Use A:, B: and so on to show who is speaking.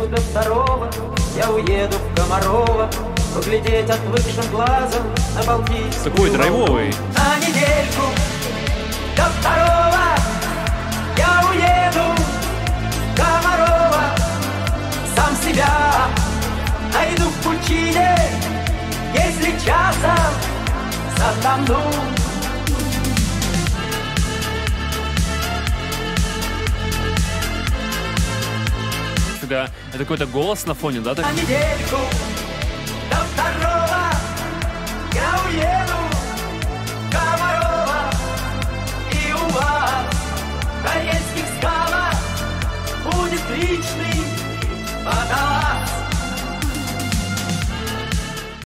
A: недельку до второго я уеду в Комарово поглядеть отвыкшим глазом на Балтийскую.
B: Такой драйвовый.
A: На недельку до второго я уеду в Комарово, сам себя найду в пучине, если часом затону.
B: Это какой-то голос на фоне, да?
A: На недельку